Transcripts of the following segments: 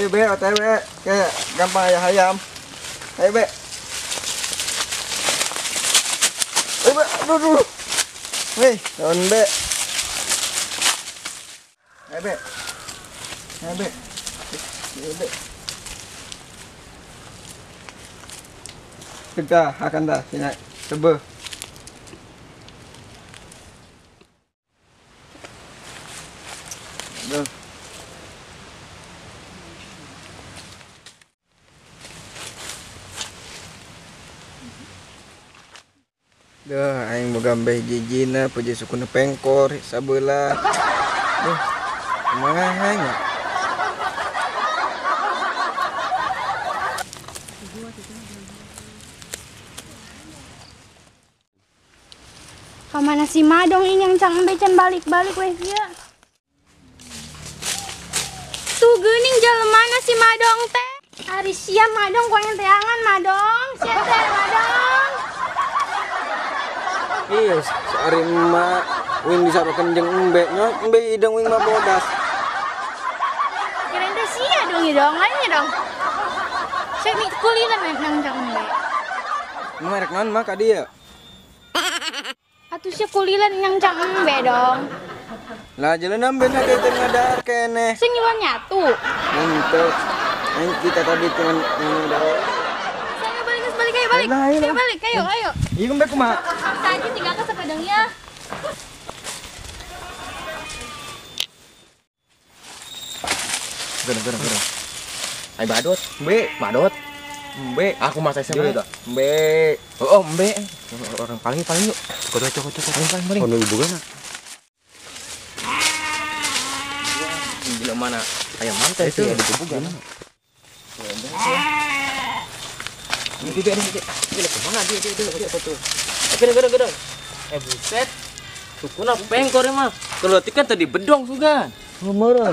be, OTW kayak gampang ayam. Ayo be. Ayo be, aduh. Wih, daun be. Ayo be. Ayo be. Ayo be. Kita akan dah sini coba. Duh. Duh, aing boga mbeh jijina puji sukuna pengkor sabeula. Duh. Kumaha nya? Kamana si Madong ini yang cang becan balik-balik weh ya. Tuh geuning jelemana si Madong teh. Ari sia Madong koen teangan Madong, sia teh Madong. Iya, sehari emak wing disabakeun jeung embe nya, embe hidung wing mah bodas. Kirain teh sia dong ya dong, lainnya dong. Saya mi kuliran nang cang embe. Merek naon mah ka dieu? Atuh sia kuliran yang cang embe dong. Lah jalan ambe na teh ngadar keneh. Sing ngiwan nyatu. Untuk aing kita tadi cuman ngadar. Saya balik ayo balik. Ayo balik, ayo. Ieu embe kumaha? Tadi tinggal ke sepedang ya. Gerang. Ai badot, badot. Mbe, aku masa SMA itu. Mbe. Oh, mbe. Orang paling yuk. Cokot. Paling. Ono hubungan. Gila mana? Ayam mantai sih di hubungan. Ini dia. Gila kemana dia tuh. Gerang. Buset. Sukuna pengkor mah. Kalau tikan tadi bedong sugan. Meureun.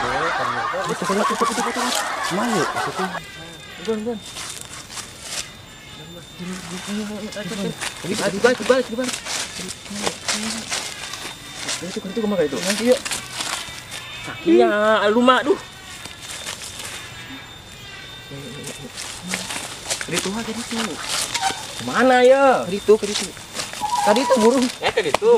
Semangat. Gon. Balik. Itu kemana itu? Iya. Kakinya aluma, aduh. Tadi tuh. Mana ya? Tadi itu burung. Tadi itu.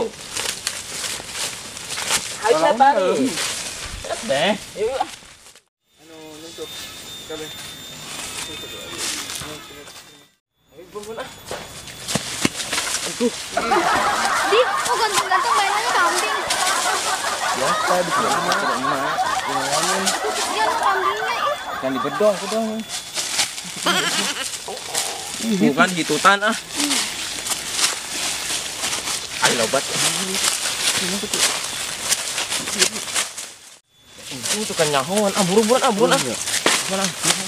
Ayo siapa nih? Deh. Yuk. Anu nuntuk kabeh. Ayo bangun ah. Aduh. Di, kok gantung-gantung mainannya kambing. Biasa di sini emak. Ngomongin. Kesian kambingnya ih. Yang dibedong. Bukan hitutan ah. Ayo lobat. Itu kan nyahon. Buruan. Mana?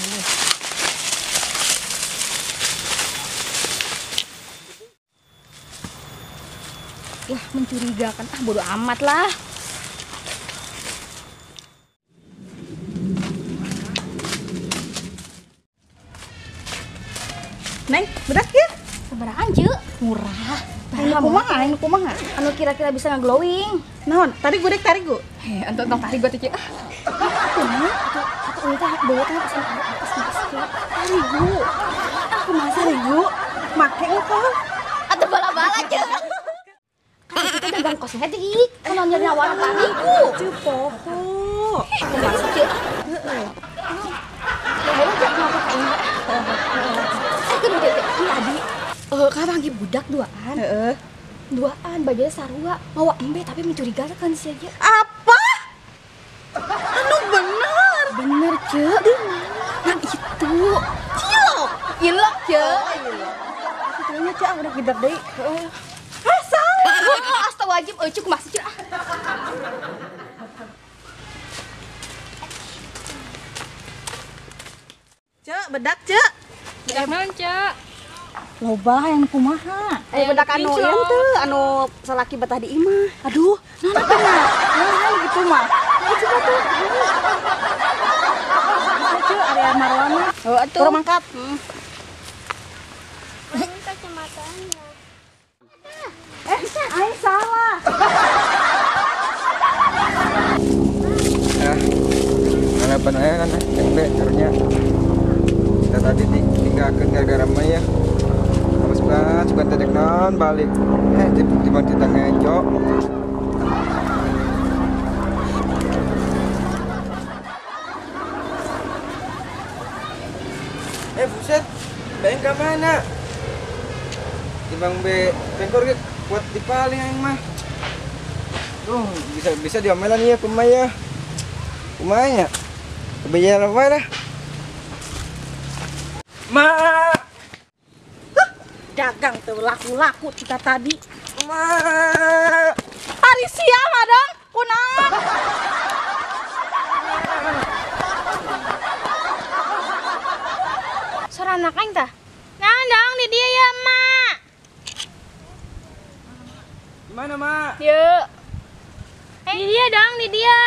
Lah mencurigakan, bodo amat lah. Neng, bedak ya? Seberaan je, murah. Anu kumaha? Anu kira-kira bisa nge-glowing. Naon? Tadi gue tarik gue. Untuk tadi gue tadi Aku minta bawa teh pesan atas Tarigu. Aku masa rigu. Make engkau. atau bala-bala je. Kan kita dagang kosmetik, kan nyari awan tarigu. Cupopo. Aku masuk je. Heeh. Ya kenapa kain? Aku udah ini Adi. Kan panggil budak duaan. Duaan bajanya sarua. Mawa embe tapi mencurigakan sih aja. Apa? Anu bener. Bener, Cek. Yang itu. Cilok. Ilok, Cek. Kayaknya Cak udah gidak deui. Asta wajib cuk masih Cek. Cak, bedak Cak. Bener, Cek. Loba yang kumaha. Bedak anu kinclong. ieu teu, anu salaki betah di imah. Aduh, naon kana? Nah, gitu mah. Coba tuh. Cak, area marwana. Oh, atuh. Kurang mangkat. Ini kacamatanya. Aing salah. Ah. Mana depan aja kan embe caranya kita tadi tinggalkan gara-gara Maya terus banget suka tedek non balik tiba-tiba kita ngejok buset Beng ke mana Bang be pengkor kuat di paling aing mah bisa diomelan ya kumaya kebayar apa dah ma Dagang tuh laku-laku kita tadi. ma Hari siang dong, kunaon? Suara anak aing tah. Nah, dong di dia ya, Mak. gimana ma Yuk. Di dia dong, di dia.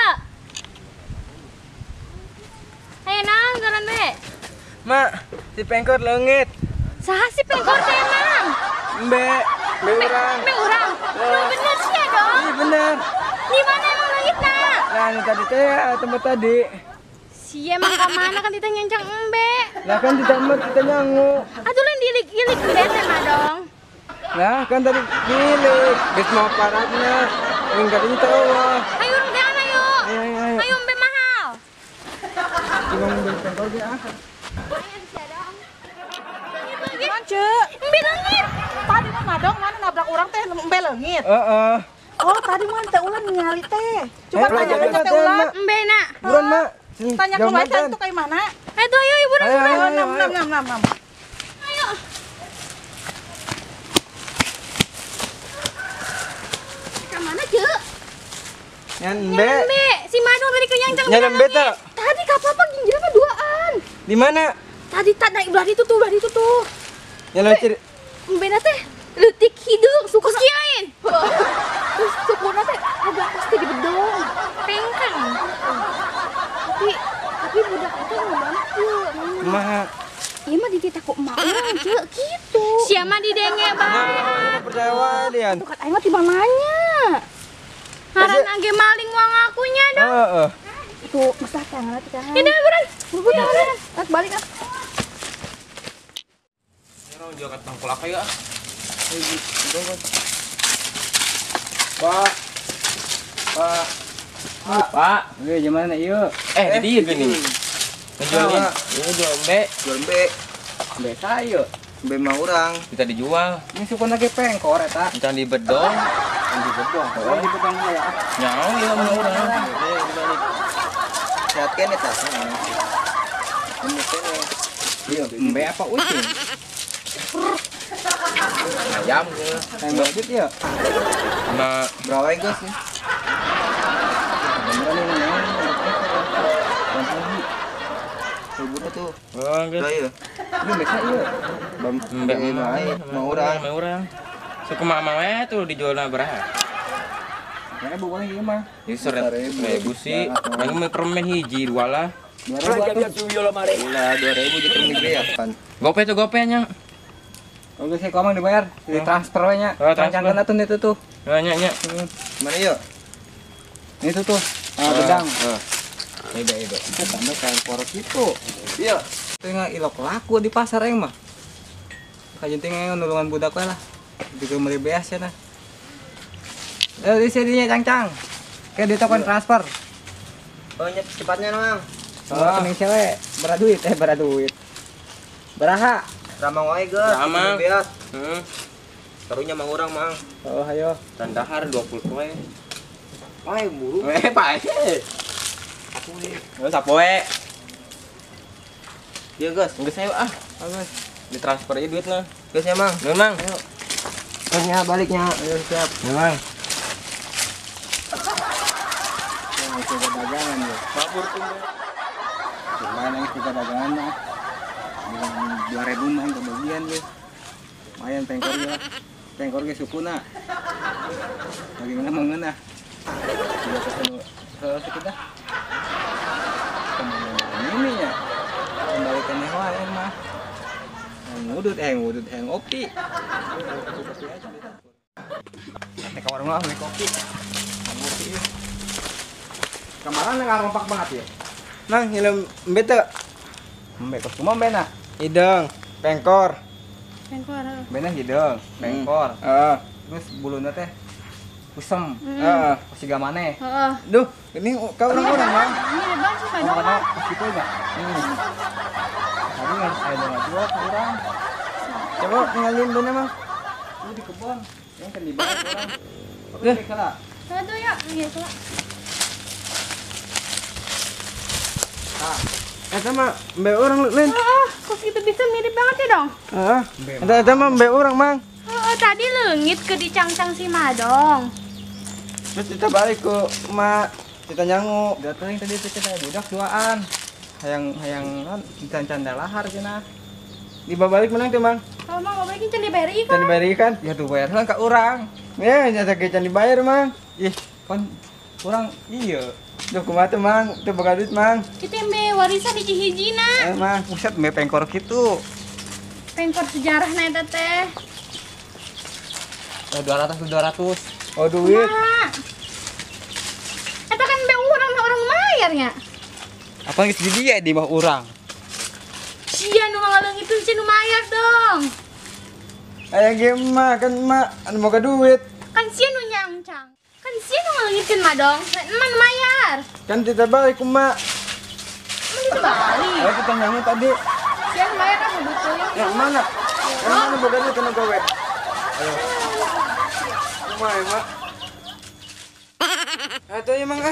Ayo naon garan be. ma si pengkor leungit Saha sih pengkor teh emang? embe urang Be urang. Bener sih ya dong. iya bener Di mana emang langitna? nah ini tadi teh tempat tadi Si emang ka mana kan kita nyancang embe. nah kan di tempat kita nyangu Atuh lain dilik-ilik embe teh mah dong. nah kan tadi gilik bis mau paratnya enggak ini tahu Ayo urang teh ana yuk. ayo Ayo embe mahal. Cuma mobil pengkor dia Cek, Embe langit. tadi mah madong mana nabrak orang teh embe leungit. Oh, tadi mah teh ulan ningali teh. Coba Ayo, tanya belajar, ke teh belajar, ulan. Mak. Embe nak. buruan mak sini Tanya ke jauh Mbak makan. itu kayak mana? Ayo ayo ibu Ayo, ayo, Oh, ayo, nam ayo. nam nam nam nam. Ayo. Ka mana, Cek? Nyambe. Embe, si Madong tadi kenyancang Nyambe tuh. Tadi ka papa ginjalnya duaan. Di mana? Tadi tak naik belah itu tuh. Nyala ciri. Embe teh leutik hidung suku kiain. Terus sukuna teh agak pasti di bedong. Pengkang. Tapi budak itu ngomong tuh. Mah. Iya mah dititah kok emak orang, Cek, gitu. Siapa di denge Nah, percaya wae Dian. Tuh kan aing mah timbang nanya. Haran age maling uang akunya dong. Heeh. Itu mesah tangan kita. Ini beran. Bubut tangan. Balik ah. Orang jual kata tangkul ya. Pak. Pak. Pak, Oke, gimana yuk? di dia gini. Ngejualin. Ini jual embe, Jual be. embe saya. Be mah urang. Kita dijual. Ini suka lagi pengkor eta. Encan di bedong. Di bedong. Oh, di bedong ya. Nyawa ya mau orang. Dibalik. Sehat kan eta? Ini kene. Iya, be apa ucing? Ayam ya. Yang budget ya. Nah, Berapa guys nih? Beneran ini. Ributnya tuh. oh, gitu. Iya. Ini mereka iya. Embe Mau urang. Mau orang. Suku mama we tuh dijual na berapa? Ya bukan iya mah. Ini seribu sih. Yang mau permen hiji dua lah. 2.000 Gila, 2.000 juta negeri ya kan. Gope tuh gopenya. Oke, saya komang dibayar. Di transfer we nya. Oh, transfer. Rancangan atuh itu tuh. Nanya. Mana yuk? Itu tuh. Bedang. Ide. Itu tambah kayak porok itu. Iya. Tengah ilok laku di pasar yang mah. Kajian tengah nulungan budak we lah. Juga beli beas ya nah. Di sininya cang-cang. Kayak di toko transfer. Oh, cepatnya nang. Oh, kening cewek. Beraduit. Baraha. Ramang wae geus. Ramang. Beas. Karunya mang urang mang. Oh, ayo. Dan dahar 20 poe. Wae buru. Pak. Sapoe. Iya, Gus. Geus ayo ah. Bagus. Ditransfer aja duitnya. Gus ya, Mang. Nuhun, Mang. Ayo. Kusnya baliknya. Ayo siap. Ya, Mang. Yang coba dagangan ya. Mabur tuh. Lumayan yang coba dagangan mah. Dengan 2.000 mah yang kebagian ya. Lumayan pengkor ya. Pengkor ge sukuna. Bagaimana mengenah? Sudah ketemu selesai kita. Ini ya. Kembalikan yang lain mah. Ngudut ngopi. Nanti ke warung lah beli kopi. Ngopi. Kemarin nggak rompak banget ya. Mang, hilem embe teu? Embe kos kumaha bena? Hidung, pengkor. Pengkor. Bena hidung, pengkor. Terus buluna teh kusem. Heeh. Siga maneh. Heeh. Duh, ini ka orang-orang, Mang. Ini bang sih Pak Oh, dong. mana gitu enggak? Tadi nggak ada nggak jual kurang. Coba ngalin bener, Mang. Lu di kebun, yang kan dibayar orang. Oke, salah. Aduh ya, iya Kak. Eta mah embe orang Lin. Kok gitu bisa mirip banget ya dong? Heeh. Eta mah embe orang, Mang. Tadi leungit ke dicangcang si Madong. Terus kita balik ke emak, kita nyangu. Datang tadi teh kita budak duaan. Hayang kan dican-canda lahar cenah. Dibabalik menang tuh, Mang. Kalau mau balikin can diberi Can dibayar kan? Ya tuh bayar kan ke urang. Ya, nyata ke can dibayar, Mang. Ih, kan kurang iya. Duh, kumaha tuh, Mang? Tuh bakal duit, Mang. Itu yang be warisan di Cihijina. Mang. Buset, me pengkor gitu. Pengkor sejarah na eta teh. 200. Oh, duit. Nah. Eta kan be orang mayarnya. Apa geus di dia di bawah urang? Sia nu ngaleungit itu nu mayar dong. Aya ge emak, kan emak anu boga duit. Kan sia nu nyangcang. Kan sia nu ngaleungitkeun Madong. Eman mayar. Kan kita balik ke emak. Emang itu balik. Ayo kita nyangu tadi. Sia nu mayar apa betul? Yang mana? Yang mana boga duit kena gawe? Ayo. Kumaha, Emak? Atuh ya, Mang ah.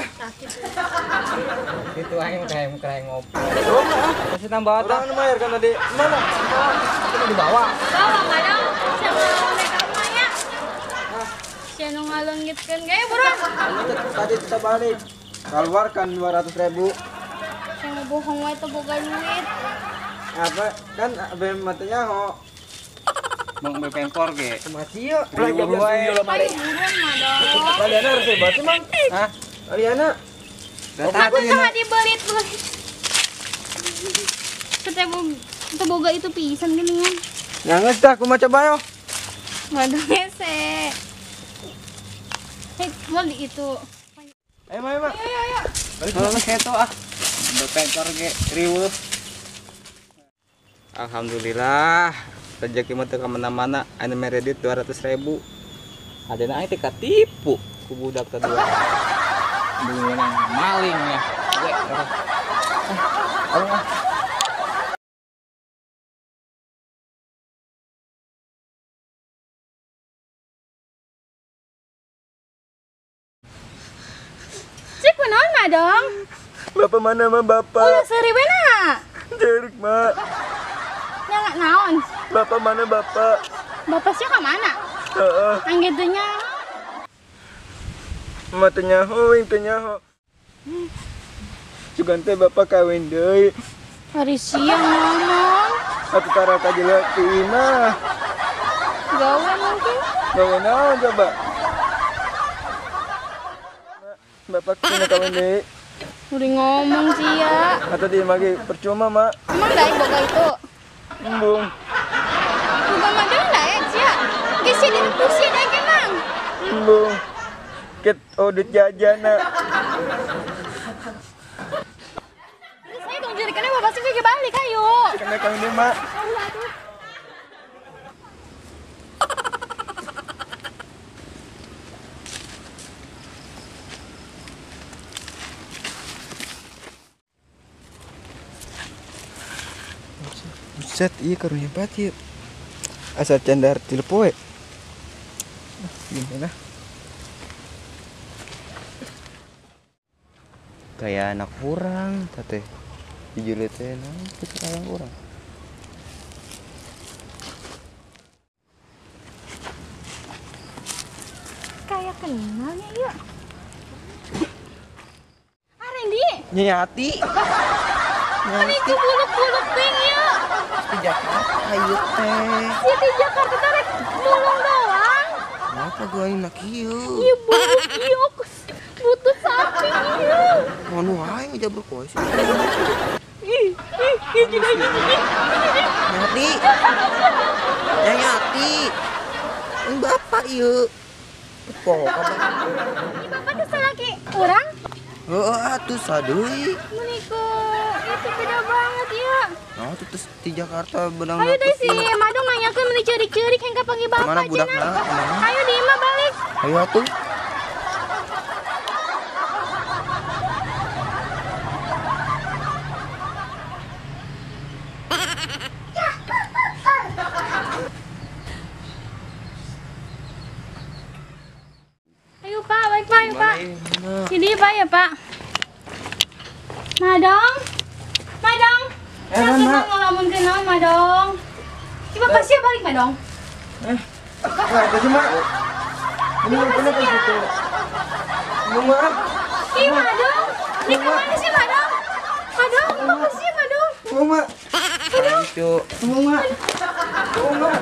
Itu aing kayak ngopi. Oh, ah. Kasih tambah Orang otak. anu bayar kan tadi. Mana? Itu di bawah. Bawa Madong. Sia nu mereka rumahnya. Sia nu ngaleungitkeun gawe buruan. Tadi kita balik. Keluarkan 200.000. Sia nu bohong wae teu boga duit. Apa? Kan abe matanya ho. Bang be pengkor ge. Masih yuk. Ayo Ayo buruan Madong. Kaliana harus hebat sih, Mang. Hah? Kaliana. Aku sangat dibelit. Kita boga itu pisan gini kan. Nyanges dah, aku mau coba yo. Waduh ngese. Mau di itu. Ayo, Mak. Ayo. Balik dulu ke itu ah. Be pengkor ge riweuh. Alhamdulillah. Rezeki mah teu ka mana-mana, anu meredit 200.000. Adena aing teh katipu ku budak teh dua. Beunang maling ya. Ge. Ah. Cik kunaon Madong? Bapak mana, Mak? Bapak. Udah seriwe na. Jerik, Mak. Ya nggak naon. Bapak mana, Bapak? Bapak sih ke mana? Heeh. Yang gitunya. Mak teh nyaho, wing teh nyaho. Sugan teh Bapak kawin deui. Hari siang ngomong. Atuh tara ka jelek mah. Gawe mungkin. Gawe naon coba? Bapak kena kawin deui. Udah ngomong sih ya. Atuh di magi percuma, Mak. Emang baik boga itu. Embung. Boga Madong daek sih ya. Gisi di kursi daek emang. Embung. Ket audit jajana. Saya tunggu jadikannya bapak sih kayak balik ayo. Kena kawin deui, Mak. Buset, iya karunya banget ya. Asal candar tilpoe. Gimana? Kayak anak kurang, tete. Dijulit teh nah, itu anak kurang. Kayak kenalnya yuk. Ah Randy, Nyati. kan itu buluk-buluk ping yuk. Di Jakarta ayo teh. Si di Jakarta tarik mulung doang. Kenapa gua enak ieu? Iya buluk yuk. Butuh sapi yuk. Mau wae ngejabruk wae sih. Nyati. Ya nyati. Ini bapak ieu. Kok Ini bapak kesel lagi orang. Oh, atuh sadeui. Meniko, itu beda banget ya. Nah, itu di Jakarta benang. Ayo deh si Madong nanyakan meni cerik-cerik yang panggil bapak mana budak cenah. mana? Ayo di imah balik. Ayo atuh. Ayo Pak, baik Pak, ayo Pak. Sini Pak ya Pak. Madong, Madong. Mak. Ngelamun ke naon Madong. Coba pasti balik Madong. Nah, itu sih, Mak. Ini kenapa situ? Mak. Ih Madong, ini kemana sih Madong? Madong, apa sih Madong? Mak. Itu. Mak. Mak.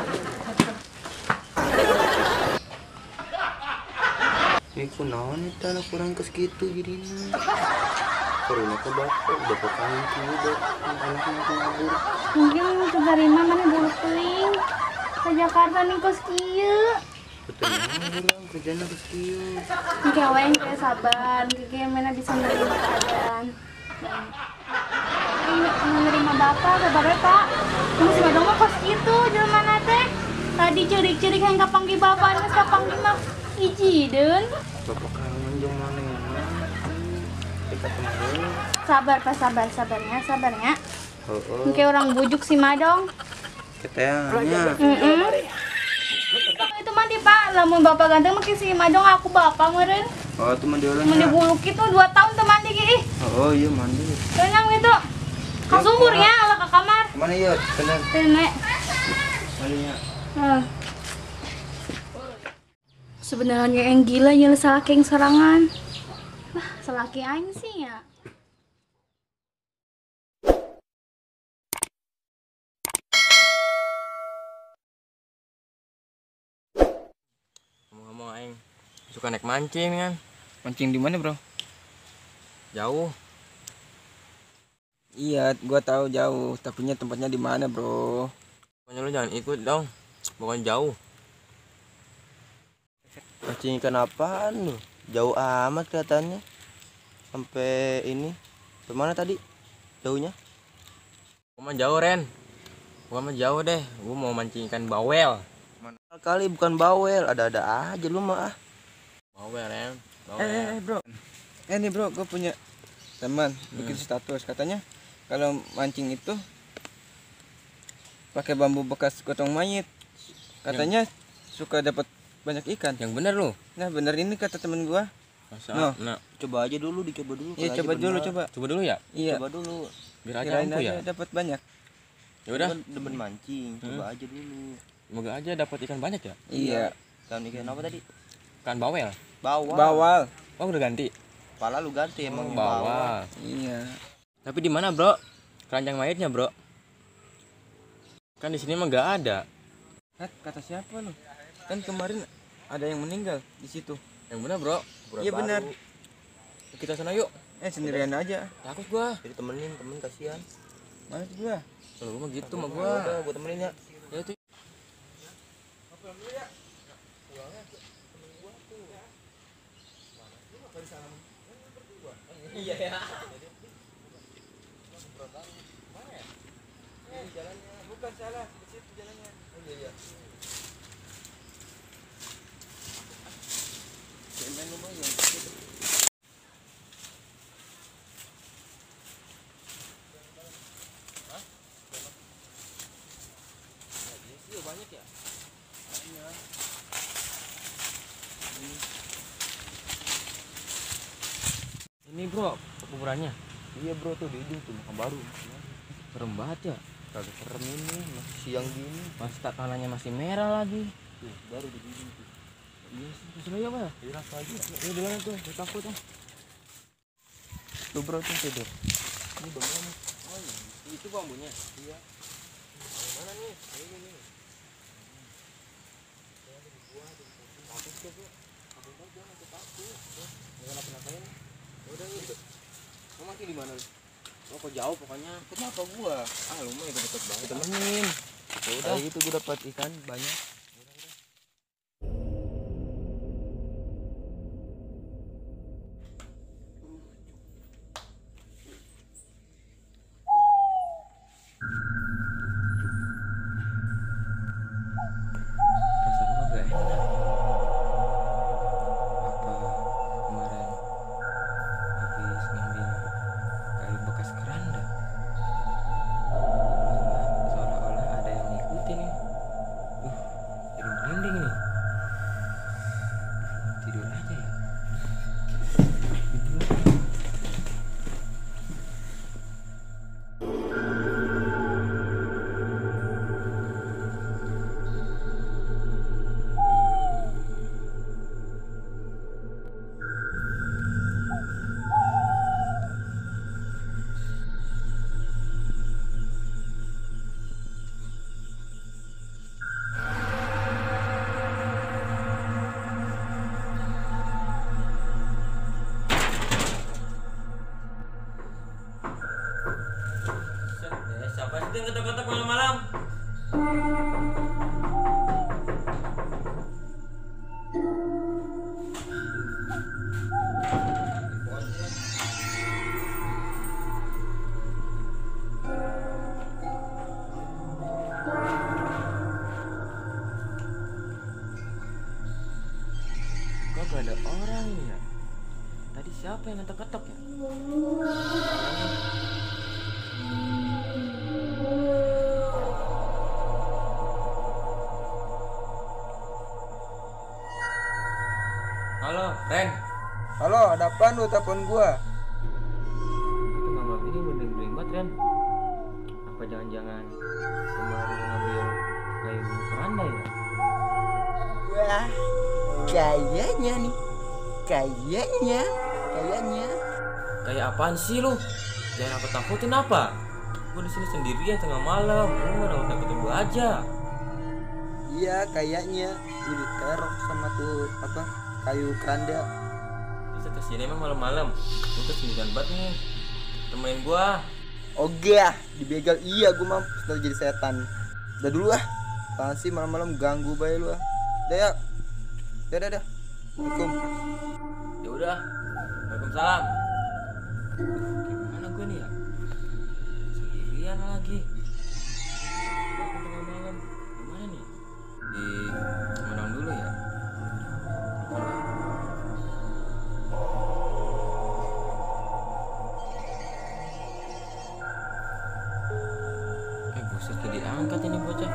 Ini kunaon itu anak kurang ke segitu jadinya. Karena ke bapak kami itu anaknya kubur. Mungkin kebarima mana bulu keling. Ke Jakarta nih kos kieu. Betul orang kerjanya ke segitu. Kawan kayak sabar, kayak mana bisa menerima keadaan. Ini menerima bapak, kabarnya Pak. Kamu si Madong mah kos gitu, jalan mana teh? Tadi cerik-cerik yang kapanggil bapak, nges kapanggil mah ijideun. Bapak kangen jeung mana ya? Kita temen. Sabar Pak, sabarnya. Heeh. Kayak orang bujuk si Madong. Ketanya. Itu mandi Pak, lamun bapak ganteng makin si Madong aku bapak meureun. Oh, teman dia Mun dibuluk itu 2 tahun tuh mandi ge. Oh, iya mandi. Renang gitu. Ka sumurnya ala ke kamar. Kemana ya? Bener. Nenek. Mandinya. Sebenarnya yang gila yang salaki yang serangan. Lah, salaki aing sih ya. Ngomong-ngomong aing suka naik mancing kan. Mancing di mana, Bro? Jauh. Iya, gua tahu jauh, tapi tempatnya di mana, Bro? Pokoknya lu jangan ikut dong. Bukan jauh. Mancing ikan apaan lu? Jauh amat kelihatannya. Sampai ini. Kemana tadi? Jauhnya? Gua mah jauh, Ren. Gua mah jauh deh. Gua mau mancing ikan bawel. Kali bukan bawel, ada-ada aja lu mah. Bawel, Ren. Bawel. Bro. Nih, Bro, gua punya teman bikin status katanya kalau mancing itu pakai bambu bekas gotong mayit. Katanya suka dapat banyak ikan. Yang bener lu. Nah, bener ini kata temen gua. Masa? Nah. Coba aja dulu, dicoba dulu. Iya, kalau coba aja dulu, benar. coba. Coba dulu ya. Iya. Coba dulu. Biar aja Kirain ampuh ya. aja dapat banyak. Ya udah. Kan demen mancing, coba aja dulu. Semoga aja dapat ikan banyak ya. Iya. Ikan apa tadi? Ikan bawel. Bawal. Bawal. Oh, udah ganti. Kepala lu ganti emang Bawal. Iya. Tapi di mana, Bro? Keranjang mayatnya, Bro. Kan di sini mah nggak ada. Kata siapa lu? Kan kemarin ada yang meninggal di situ. Yang benar, Bro. Iya benar. Kita sana yuk. Sendirian aja. Takut gua. Jadi temenin, temen kasihan. Mana tuh gua? Kalau gua mah gitu mah Gua gua. temenin ya. Ya itu. Bukan salah, di situ jalannya. Oh iya. Jangan lumayan. Banyak ya? Ini, Bro, kuburannya. Iya bro, tuh di ujung tuh makam baru. Serem banget ya. Kagak serem ini, masih siang gini. Pas tak tanahnya masih merah lagi. Tuh, baru di ujung tuh. Iya sih, terus ya, Pak. Jadi rasa aja. Ya duluan tuh, gua takut ah. Tuh bro, tuh tidur. Ini bangunan. Oh iya, itu bambunya. Iya. Mana nih? Ini nih. Udah gitu. Kamu masih di mana? Oh, kok jauh pokoknya. Kenapa gua? Lu mah deket banget. Temenin. Ya udah. Itu gue dapat ikan banyak. Apa sih yang ketok-ketok malam-malam? Kok gak ada orang ya? Tadi siapa yang ngetok-ketok ya? Halo, Ren. Halo, ada apaan lu telepon gua? Itu malam ini bening-bening banget, Ren. Apa jangan-jangan kemarin ngambil kayu keranda ya? Wah, kayaknya nih. Kayaknya. Kayak apaan sih lu? Jangan apa takutin apa? Gua di sini sendirian tengah malam. Lu mana takutin gua aja. Iya, kayaknya. Ini teror sama tuh apa? Kayu keranda. Bisa kesini emang malam-malam. Gua kesendirian banget nih. Temenin gua. Oke ah, dibegal iya gua mampus udah jadi setan. Udah dulu ah. Apaan sih malam-malam ganggu bae lu ah. Udah ya. Dadah. Assalamualaikum. Ya udah. Waalaikumsalam. Gimana gue nih ya? Sendirian lagi. Aku tengah malam. Gimana nih? Di menang dulu ya. Buset, diangkat ini bocah.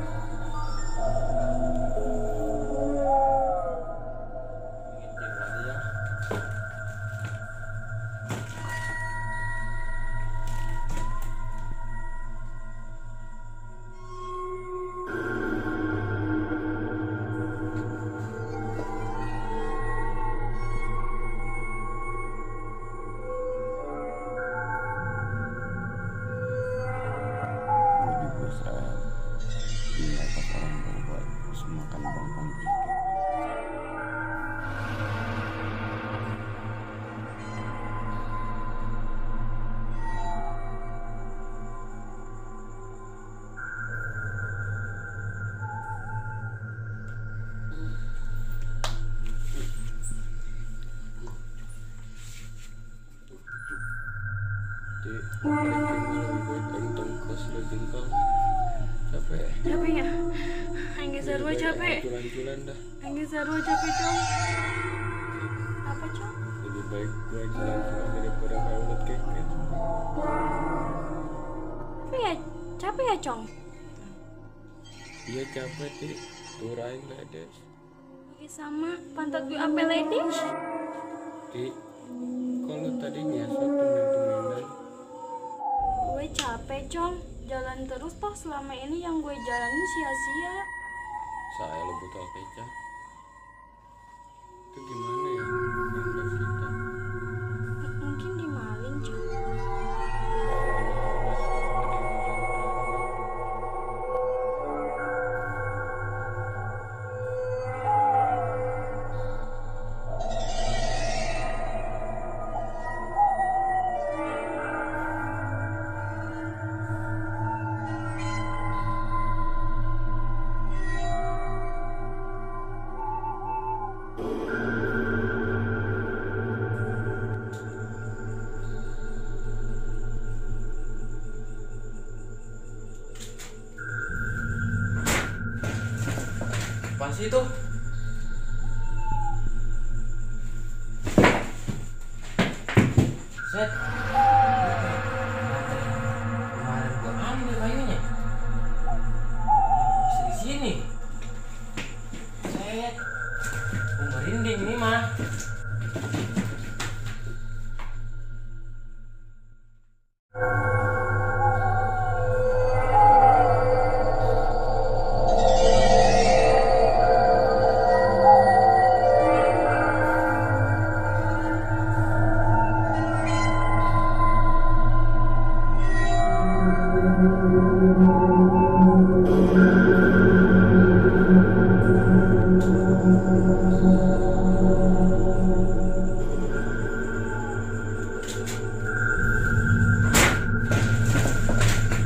Capek. Capek ya? Anggi sarua capek. Culan-culan dah. Anggi sarua capek, Cong. Apa, Cong? Lebih baik gua jalan-jalan daripada kayak ulat keket. Capek ya, Cong? Iya capek, Ti. Turain ledes. Iya sama, pantat gue ampe ledes. Ti, kalau tadi ngesot temen-temenan. Gue capek, Cong. Jalan terus toh selama ini yang gue jalanin sia-sia. Saya lo butuh kecap. Itu gimana ya? Nambah kita. Mungkin dimaling, Cong. Apaan sih itu? Set. Kemarin gua ambil kayunya. Bisa di sini. Set. Gua merinding ini mah.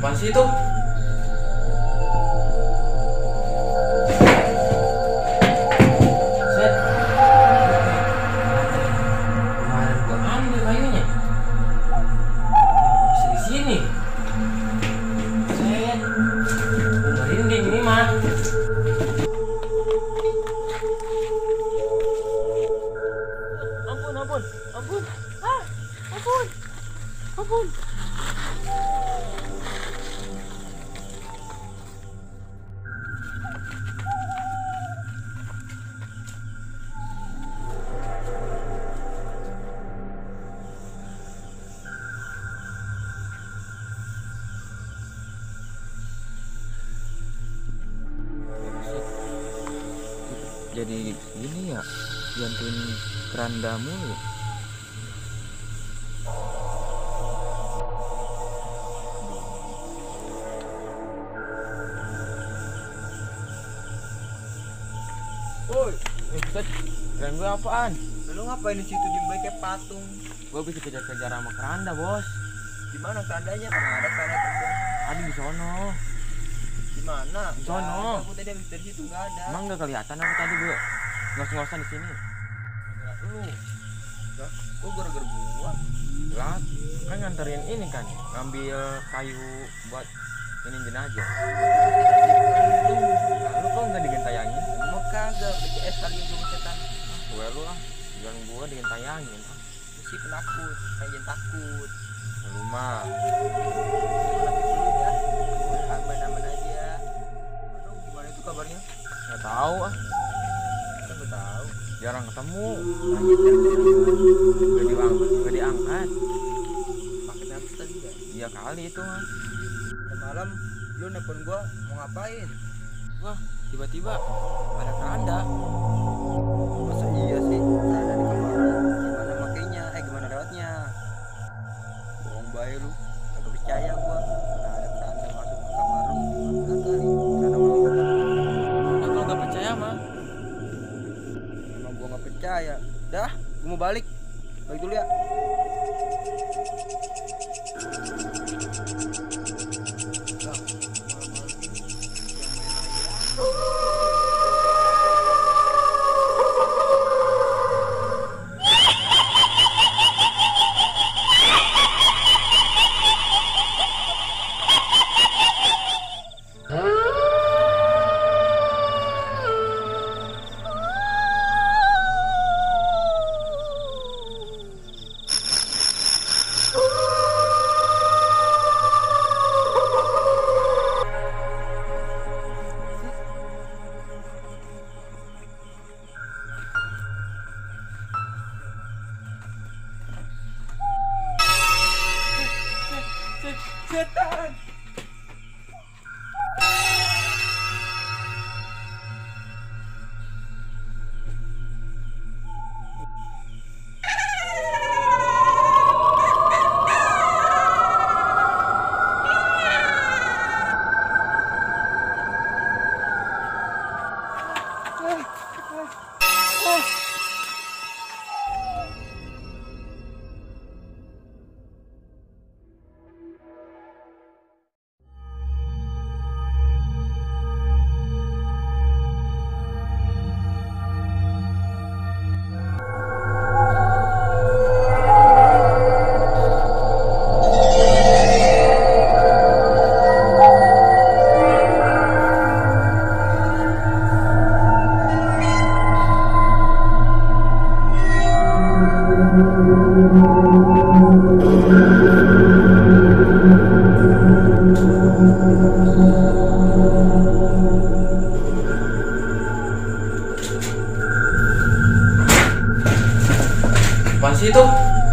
Apaan sih itu? Set. Kemarin gua ambil kayunya. Bisa di sini. Set. Gua merinding ini mah. Ampun. Ampun. Jadi gini ya, bantuin keranda mulu. Woi, Set. Keren gue apaan? lu ngapain di situ di kayak patung? Gue bisa kejar-kejar sama keranda, Bos. Di mana kerandanya? Mana ada keranda terbang? Ada di sono. Di mana? Di sono. Aku tadi habis dari situ nggak ada. Emang nggak kelihatan aku tadi, Bu? Ngos-ngosan di sini. Lu. Lah, kok gara-gara gua? Lah, kan nganterin ini kan, ngambil kayu buat ini jenazah. Lu kok nggak digentayangin? Mau kagak, udah CS kali yang gua setan. Gue lu ah, jangan gua digentayangin. Lu sih penakut, kayak jangan takut. Lu mah, Nanti dulu ya. Aman-aman aja. Aduh, gimana itu kabarnya? nggak tahu ah, Kita nggak tahu. jarang ketemu. Tanya telepon. Gak diangkat. Pakai habis tadi ya. Iya kali itu mah. Udah malam, lu nelfon gua mau ngapain? Wah, tiba-tiba ada keranda. Masa iya sih? Ada di kamar lu. Gimana makainya? Gimana lewatnya? Bohong bae lu. Kagak percaya gua. Mana ada keranda masuk ke kamar lu. Gimana kali? Keranda masuk ke kamar lu. Nah, kalau nggak percaya mah, Emang gua nggak percaya. Dah, gua mau balik. Balik dulu ya. Setan. apaan sih itu?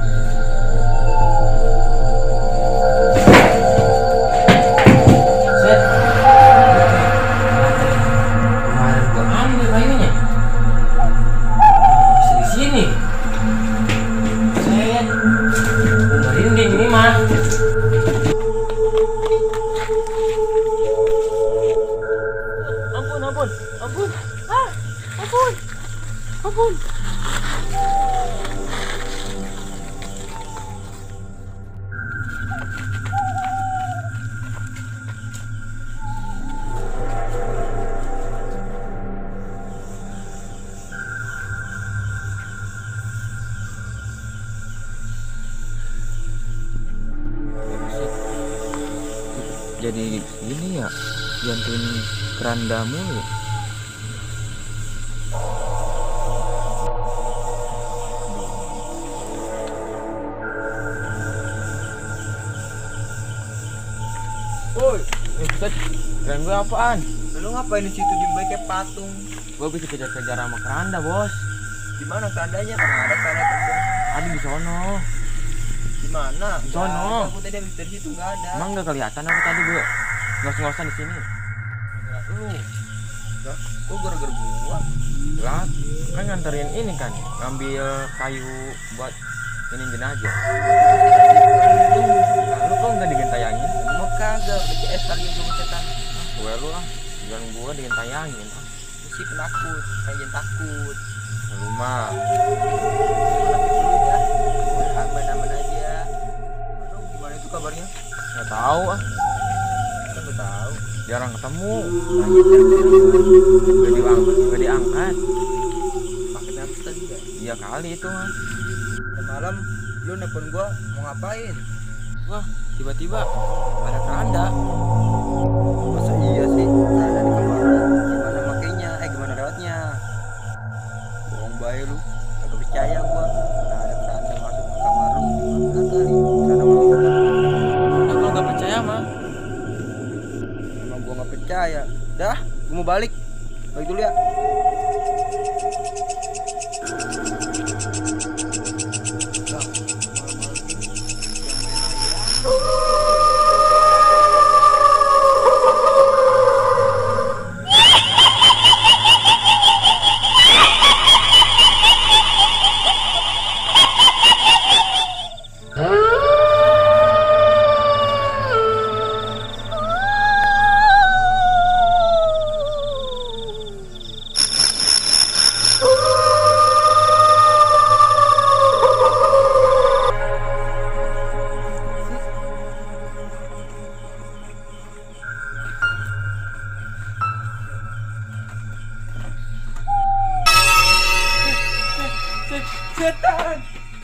Set. Kemarin gua ambil kayunya. Bisa di sini. Set. Gua merinding ini mah. jadi gini ya, jantuin keranda mulu. Woi, Buset, keren gue apaan? lu ngapain di situ di kayak patung? Gue bisa kejar-kejar sama keranda, bos. Di mana kerandanya? Kan ada keranda terbang. Ada di sono. Di mana? Di sono. Aku tadi habis dari situ nggak ada. Emang nggak kelihatan apa tadi gue? Ngos-ngosan di sini. Lu, lah, kok gara-gara gua? Lah, kan nganterin ini kan, ngambil kayu buat ini jenazah. Nah, lu kok nggak digentayangin? Mau kagak, BCS kali yang gua cetan. Gue lu lah, jangan gue digentayangin. Lu sih penakut, kayak takut. Lu mah, Nanti dulu ya, aman-aman aja. Aduh, gimana itu kabarnya? nggak tahu ah, Kan nggak tahu. jarang ketemu. Nanya dari Gak diangkat. pakai habis tadi ya. Iya kali itu mah. Dan malam lu nelfon gua mau ngapain? Wah, tiba-tiba ada keranda. Masa iya sih? Ada di kamar lu. Gimana makainya? Gimana lewatnya? Bohong bae lu. Kagak percaya gua. Mana ada keranda masuk ke kamar lu. Gimana kali? Keranda masuk ke kamar lu. Nah, kalau nggak percaya mah, Emang gua nggak percaya. Dah, gua mau balik. Balik dulu ya. Setan.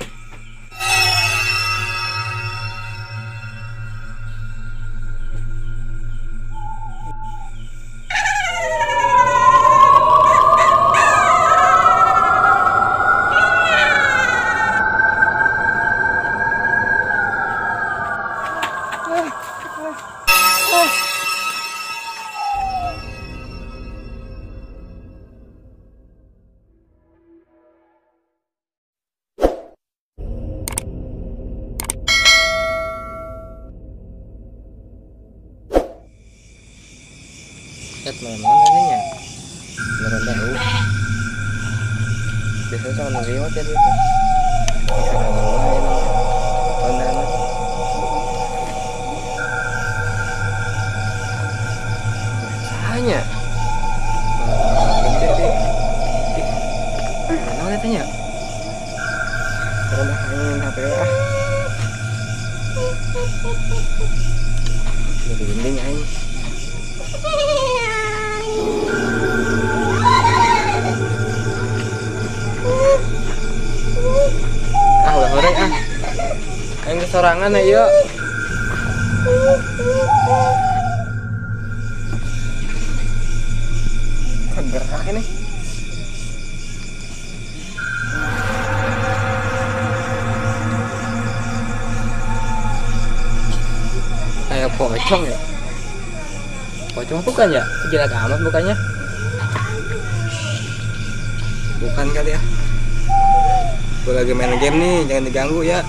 Chat mana nanya? Beneran tahu. Biasanya sama nerima chat itu. Bisa ngalahin kondangan. Tanya. Mana tanya? Karena main HP ah. Jadi dinding aing. Ah udah horeng ah. Aing kesorangan ya yuk. Gerak ini. Kayak pocong ya. Pocong bukan ya? Jelek amat bukannya. Bukan kali ya. Gue lagi main game nih, jangan diganggu ya.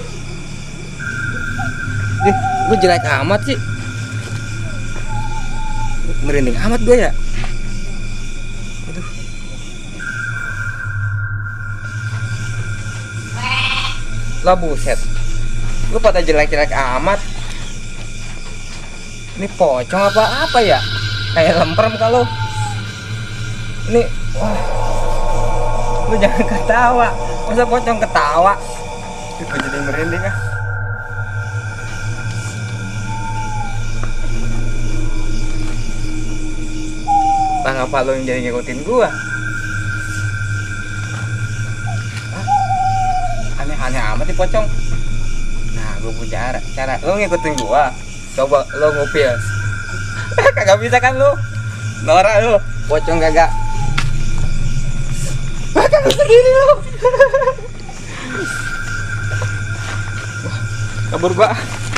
Gue jelek amat sih. Merinding amat gue ya. Aduh. Lah buset. Lu pada jelek-jelek amat. Ini pocong apa ya? Kayak lemprem kalau. Ini wah. Lu jangan ketawa. Masa pocong ketawa? Gue jadi merinding ah. Bang, apa lo yang jadi ngikutin gua? Hah? Aneh-aneh amat nih pocong. Nah, gua punya cara. Lo ngikutin gua. Coba lo ngupias. Kagak bisa kan lu? Norak lu, pocong kagak. Kagak segini lu. Wah, kabur gua.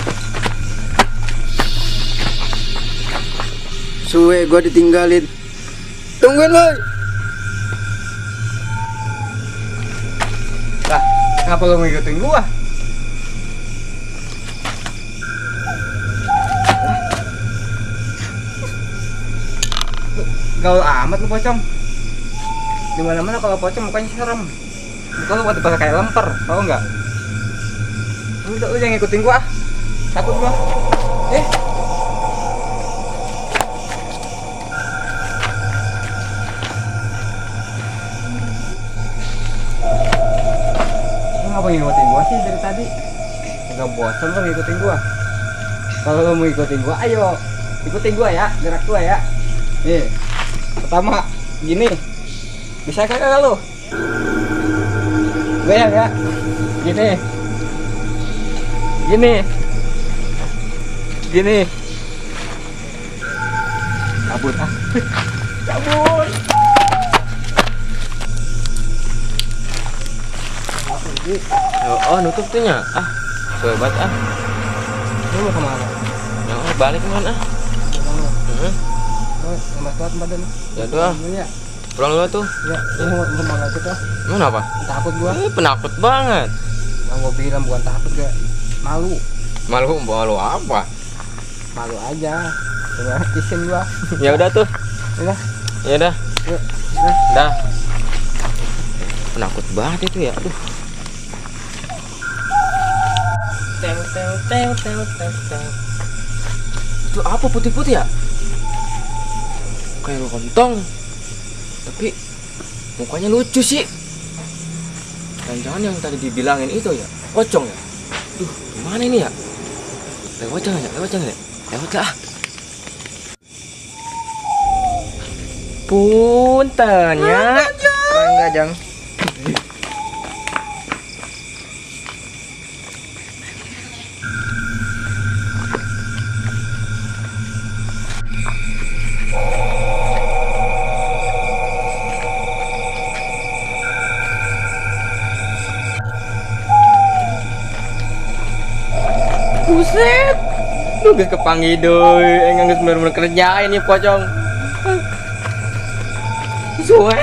Suwe gua ditinggalin. Tungguin boy. Lah, kenapa lo ngikutin gua? Gaul amat lu pocong. Dimana-mana kalau pocong mukanya serem. Muka lu pada kayak lemper, tau nggak? Lu jangan ngikutin gua. Takut gua. Lu ngapa ngikutin gua sih dari tadi? Enggak bosan lu ngikutin gua. Kalau lu mau ikutin gua, ayo ikutin gua ya, gerak gua ya. Nih, pertama gini, bisa kagak lu? Goyang ya, gini, kabur ah, kabur. Oh, nutup tuh nya. Ah, sobat ah. Lu mau kemana? Ya, balik kemana? Lemas banget badan. Ya udah. Ya. Pulang dulu tuh. Ya, ini mau ngajak tuh. Mana apa? Takut gua. Penakut banget. Yang gua bilang bukan takut gak. Malu. Malu apa? Malu aja. Coba isin gua. Ya udah tuh. Udah. Ya udah. Yuk. Dah. Penakut banget itu ya. Aduh. Itu apa putih-putih ya? Kayak lontong. Tapi mukanya lucu sih. Jangan-jangan yang tadi dibilangin itu ya pocong ya. Duh, gimana ini ya? Lewat jangan ya? Lewat lah. Punten ya. Enggak, Jang. Buset. Lu geus kepanggih deui, enggak geus bener-bener kerjain nih pocong. Suwe.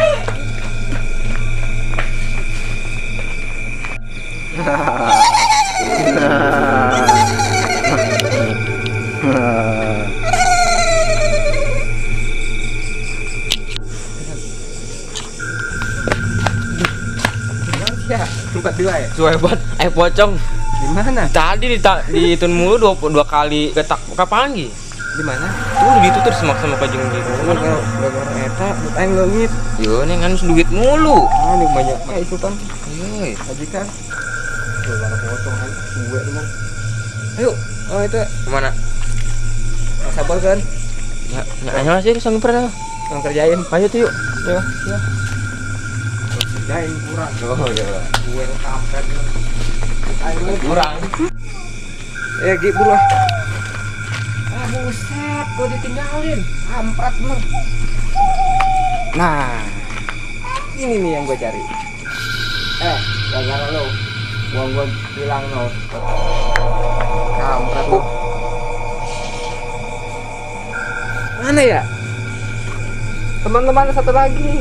Ya, 42 ya. Suwe banget. Pocong. Di mana? Tadi ditun mulu dua kali ketak kapangi. Di mana? Tuh gitu terus sama kajeng gitu. Gara-gara eta aing leungit. Yo nih kan duit mulu. Ah, ini banyak mah itu kan. Yoi. Majikan. Tuh, mana pocong kan. Gue emang. Ayo. Oh, itu Kemana? sabar kan. Ya, ayo sih sanggup pernah. Yang kerjain. Ayo tuh yuk. Ya. Kerjain kurang. Oh iya. Gue kampret. Ayo Kurang. Gi buruan. Ah buset, gua ditinggalin. Kampret bener. Nah, ini nih yang gue cari. Gara-gara lo, gua bilang lo, kampret lo. Mana ya? Teman-teman satu lagi.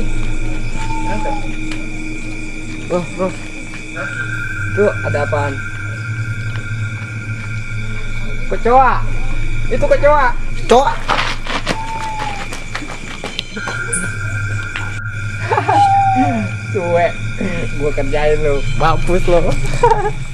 Bro. Tuh ada apaan? Kecoa. Itu kecoa. Kecoa. Cuek. Gua kerjain lu. Mampus lo.